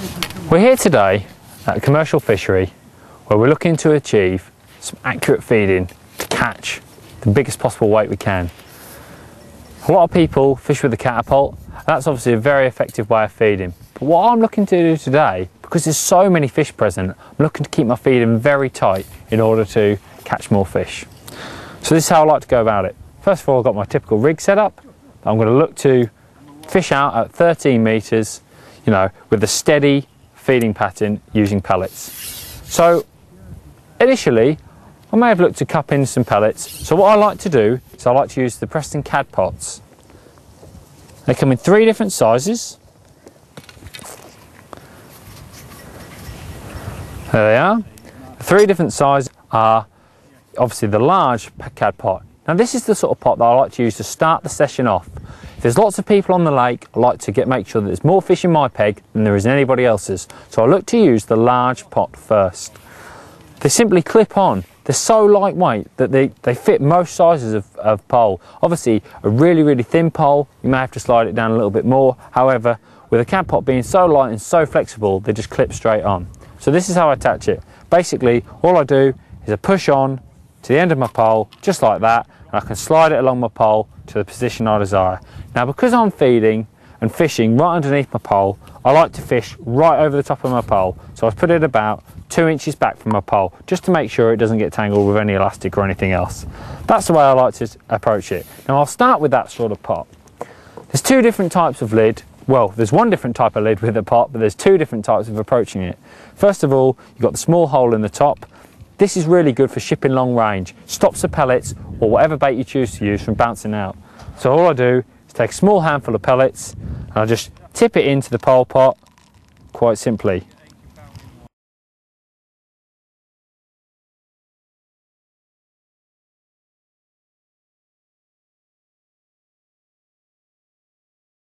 We're here today at a commercial fishery where we're looking to achieve some accurate feeding to catch the biggest possible weight we can. A lot of people fish with a catapult. That's obviously a very effective way of feeding. But what I'm looking to do today, because there's so many fish present, I'm looking to keep my feeding very tight in order to catch more fish. So this is how I like to go about it. First of all, I've got my typical rig set up. I'm going to look to fish out at 13 metres, with a steady feeding pattern using pellets. So initially, I may have looked to cup in some pellets. So what I like to do is I like to use the Preston Cad pots. They come in 3 different sizes. There they are. The 3 different sizes are obviously the large cad pot. Now this is the sort of pot that I like to use to start the session off. If there's lots of people on the lake, I like to make sure that there's more fish in my peg than there is in anybody else's. So I look to use the large pot first. They simply clip on. They're so lightweight that they fit most sizes of pole. Obviously a really thin pole, you may have to slide it down a little bit more. However, with a cad pot being so light and so flexible, they just clip straight on. So this is how I attach it. Basically, all I do is I push on to the end of my pole, just like that, and I can slide it along my pole to the position I desire. Now, because I'm feeding and fishing right underneath my pole, I like to fish right over the top of my pole. So I put it about 2 inches back from my pole, just to make sure it doesn't get tangled with any elastic or anything else. That's the way I like to approach it. Now, I'll start with that sort of pot. There's 2 different types of lid. Well, there's 1 different type of lid with a pot, but there's 2 different types of approaching it. First of all, you've got the small hole in the top. This is really good for shipping long range. Stops the pellets or whatever bait you choose to use from bouncing out. So all I do is take a small handful of pellets and I just tip it into the pole pot quite simply.